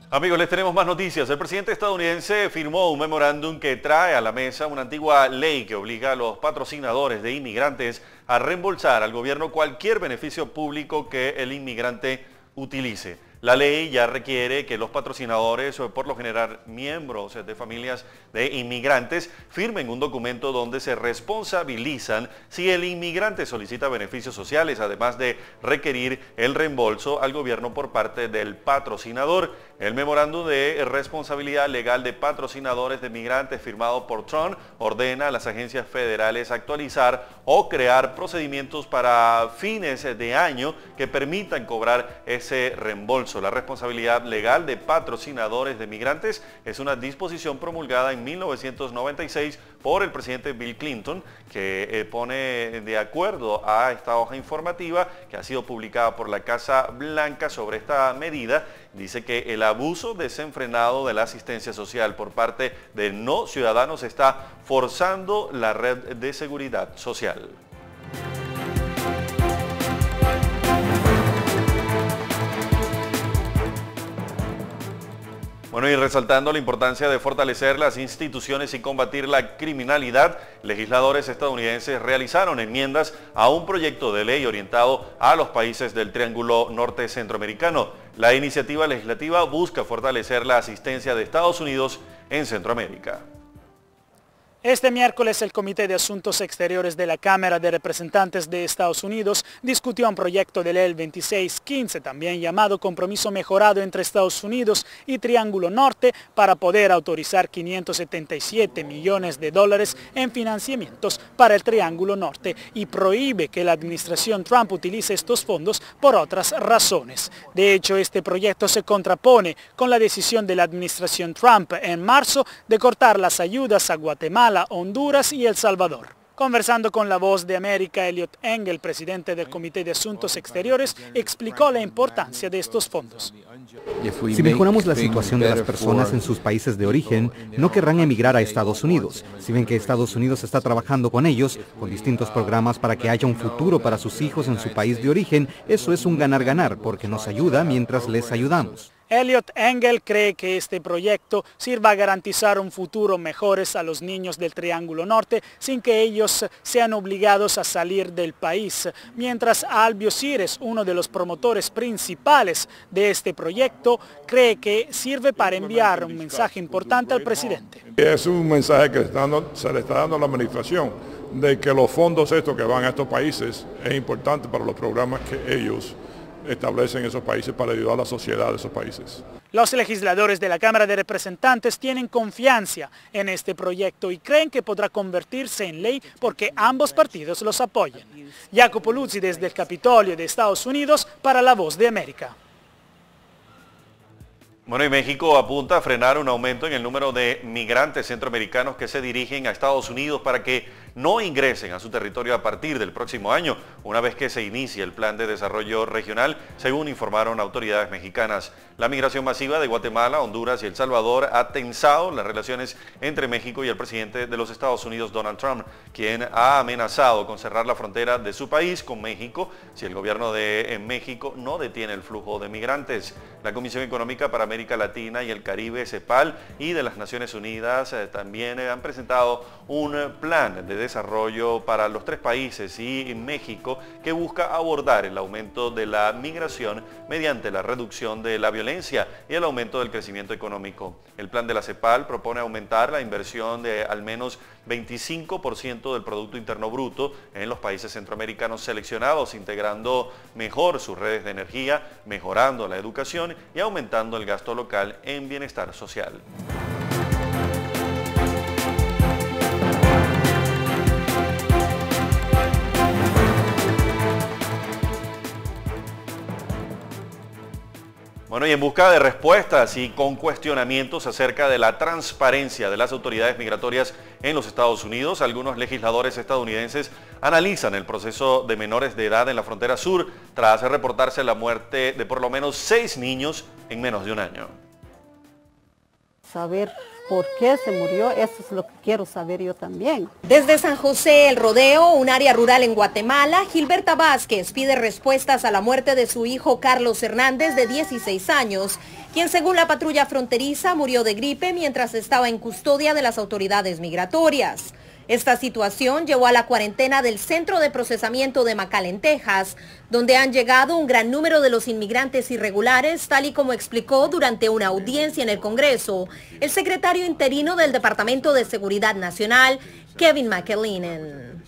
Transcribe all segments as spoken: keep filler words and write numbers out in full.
Amigos, les tenemos más noticias. El presidente estadounidense firmó un memorándum que trae a la mesa una antigua ley que obliga a los patrocinadores de inmigrantes a reembolsar al gobierno cualquier beneficio público que el inmigrante utilice. La ley ya requiere que los patrocinadores, o por lo general miembros de familias de inmigrantes, firmen un documento donde se responsabilizan si el inmigrante solicita beneficios sociales, además de requerir el reembolso al gobierno por parte del patrocinador. El memorándum de responsabilidad legal de patrocinadores de migrantes firmado por Trump ordena a las agencias federales actualizar o crear procedimientos para fines de año que permitan cobrar ese reembolso. La responsabilidad legal de patrocinadores de migrantes es una disposición promulgada en mil novecientos noventa y seis por el presidente Bill Clinton, que eh, pone de acuerdo a esta hoja informativa que ha sido publicada por la Casa Blanca sobre esta medida. Dice que el abuso desenfrenado de la asistencia social por parte de no ciudadanos está forzando la red de seguridad social. Bueno, y resaltando la importancia de fortalecer las instituciones y combatir la criminalidad, legisladores estadounidenses realizaron enmiendas a un proyecto de ley orientado a los países del Triángulo Norte Centroamericano. La iniciativa legislativa busca fortalecer la asistencia de Estados Unidos en Centroamérica. Este miércoles el Comité de Asuntos Exteriores de la Cámara de Representantes de Estados Unidos discutió un proyecto de ley veintiséis quince, también llamado Compromiso Mejorado entre Estados Unidos y Triángulo Norte, para poder autorizar quinientos setenta y siete millones de dólares en financiamientos para el Triángulo Norte y prohíbe que la administración Trump utilice estos fondos por otras razones. De hecho, este proyecto se contrapone con la decisión de la administración Trump en marzo de cortar las ayudas a Guatemala, Honduras y El Salvador. Conversando con La Voz de América, Elliot Engel, presidente del Comité de Asuntos Exteriores, explicó la importancia de estos fondos. Si mejoramos la situación de las personas en sus países de origen, no querrán emigrar a Estados Unidos. Si ven que Estados Unidos está trabajando con ellos, con distintos programas para que haya un futuro para sus hijos en su país de origen, eso es un ganar-ganar, porque nos ayuda mientras les ayudamos. Elliot Engel cree que este proyeccto sirva a garantizar un futuro mejores a los niños del Triángulo Norte sin que ellos sean obligados a salir del país, mientras Albio Cires, uno de los promotores principales de este proyecto, cree que sirve para enviar un mensaje importante al presidente. Es un mensaje que está dando, se le está dando a la administración de que los fondos estos que van a estos países es importante para los programas que ellos establecen esos países para ayudar a la sociedad de esos países. Los legisladores de la Cámara de Representantes tienen confianza en este proyecto y creen que podrá convertirse en ley porque ambos partidos los apoyan. Jacopo Luzzi desde el Capitolio de Estados Unidos para La Voz de América. Bueno, y México apunta a frenar un aumento en el número de migrantes centroamericanos que se dirigen a Estados Unidos para que no ingresen a su territorio a partir del próximo año, una vez que se inicie el plan de desarrollo regional, según informaron autoridades mexicanas. La migración masiva de Guatemala, Honduras y El Salvador ha tensado las relaciones entre México y el presidente de los Estados Unidos, Donald Trump, quien ha amenazado con cerrar la frontera de su país con México si el gobierno de México no detiene el flujo de migrantes. La Comisión Económica para América Latina y el Caribe, CEPAL, y de las Naciones Unidas eh, también eh, han presentado un plan de desarrollo para los tres países y México que busca abordar el aumento de la migración mediante la reducción de la violencia y el aumento del crecimiento económico. El plan de la CEPAL propone aumentar la inversión de al menos veinticinco por ciento del Producto Interno Bruto en los países centroamericanos seleccionados, integrando mejor sus redes de energía, mejorando la educación y aumentando el gasto local en bienestar social. Bueno, y en busca de respuestas y con cuestionamientos acerca de la transparencia de las autoridades migratorias en los Estados Unidos, algunos legisladores estadounidenses analizan el proceso de menores de edad en la frontera sur tras reportarse la muerte de por lo menos seis niños en menos de un año. Saber ¿Por qué se murió? Eso es lo que quiero saber yo también. Desde San José, El Rodeo, un área rural en Guatemala, Gilberta Vázquez pide respuestas a la muerte de su hijo Carlos Hernández, de dieciséis años, quien según la patrulla fronteriza murió de gripe mientras estaba en custodia de las autoridades migratorias. Esta situación llevó a la cuarentena del Centro de Procesamiento de McAllen, Texas, donde han llegado un gran número de los inmigrantes irregulares, tal y como explicó durante una audiencia en el Congreso el secretario interino del Departamento de Seguridad Nacional, Kevin McAleenan.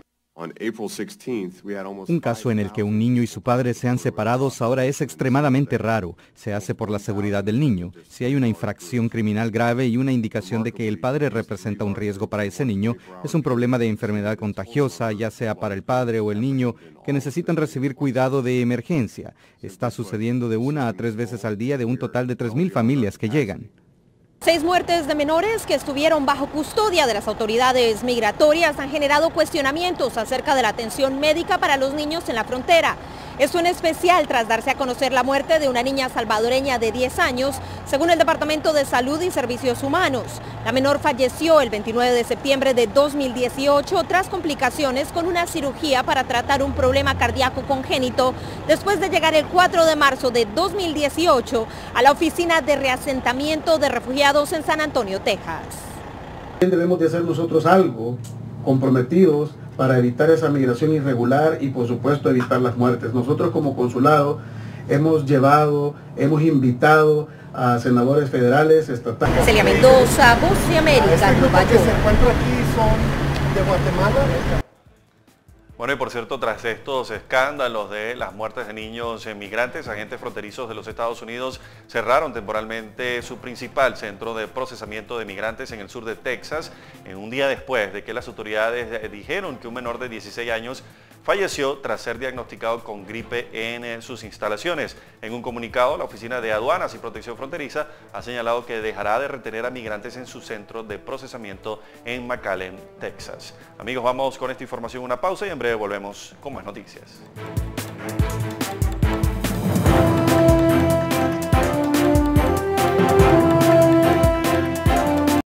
Un caso en el que un niño y su padre sean separados ahora es extremadamente raro. Se hace por la seguridad del niño. Si hay una infracción criminal grave y una indicación de que el padre representa un riesgo para ese niño, es un problema de enfermedad contagiosa, ya sea para el padre o el niño, que necesitan recibir cuidado de emergencia. Está sucediendo de una a tres veces al día de un total de tres mil familias que llegan. Seis muertes de menores que estuvieron bajo custodia de las autoridades migratorias han generado cuestionamientos acerca de la atención médica para los niños en la frontera. Esto en especial tras darse a conocer la muerte de una niña salvadoreña de diez años, según el Departamento de Salud y Servicios Humanos. La menor falleció el veintinueve de septiembre de dos mil dieciocho tras complicaciones con una cirugía para tratar un problema cardíaco congénito, después de llegar el cuatro de marzo de dos mil dieciocho a la oficina de reasentamiento de refugiados en San Antonio, Texas. Debemos de hacer nosotros algo comprometidos para evitar esa migración irregular y por supuesto evitar las muertes. Nosotros como consulado hemos llevado, hemos invitado a senadores federales, estatales. Celia Mendoza, Voz de América, Nueva York. ¿Que se encuentra aquí son de Guatemala? Bueno, y por cierto, tras estos escándalos de las muertes de niños migrantes, agentes fronterizos de los Estados Unidos cerraron temporalmente su principal centro de procesamiento de migrantes en el sur de Texas, en un día después de que las autoridades dijeron que un menor de dieciséis años falleció tras ser diagnosticado con gripe en sus instalaciones. En un comunicado, la Oficina de Aduanas y Protección Fronteriza ha señalado que dejará de retener a migrantes en su centro de procesamiento en McAllen, Texas. Amigos, vamos con esta información una pausa y en breve volvemos con más noticias.